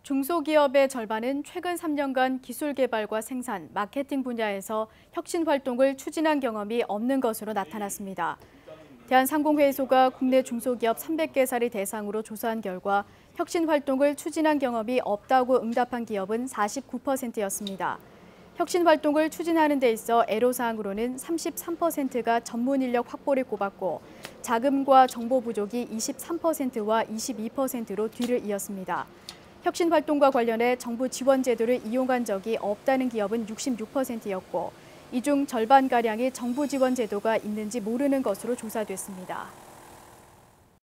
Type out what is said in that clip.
중소기업의 절반은 최근 3년간 기술 개발과 생산, 마케팅 분야에서 혁신 활동을 추진한 경험이 없는 것으로 나타났습니다. 대한상공회의소가 국내 중소기업 300개사를 대상으로 조사한 결과 혁신 활동을 추진한 경험이 없다고 응답한 기업은 49%였습니다. 혁신 활동을 추진하는 데 있어 애로사항으로는 33%가 전문 인력 확보를 꼽았고 자금과 정보 부족이 23%와 22%로 뒤를 이었습니다. 혁신 활동과 관련해 정부 지원 제도를 이용한 적이 없다는 기업은 66%였고 이 중 절반가량이 정부 지원 제도가 있는지 모르는 것으로 조사됐습니다.